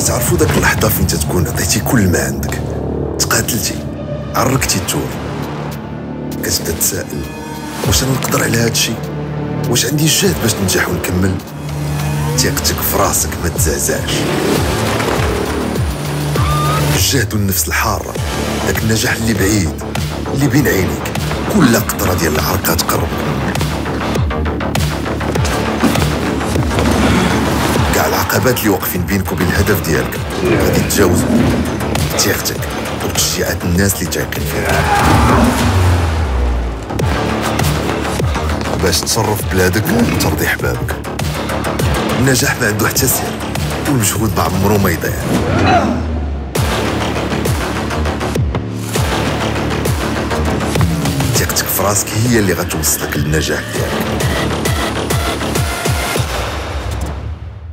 كتعرفوا داك اللحظه فين تتكون عطيتي كل ما عندك، تقاتلتي، عركتي الثور، كتبدا تسائل واش انا نقدر على هذا الشيء؟ واش عندي الجهد باش ننجح ونكمل؟ ثقتك في راسك ما تزعزعش. الجهد والنفس الحاره، داك النجاح اللي بعيد اللي بين عينيك، كل قطره ديال العركه تقرب. كاع العقبات اللي واقفين بينك وبين الهدف ديالك غادي تجاوزوا بثقتك وبتشجيعات الناس اللي تايقين فيك. باش تصرف بلادك وترضي حبابك. النجاح ما عنده حتى سر، والمجهود ما عمرو ما يضيع. ثقتك في راسك هي اللي غتوصلك للنجاح ديالك.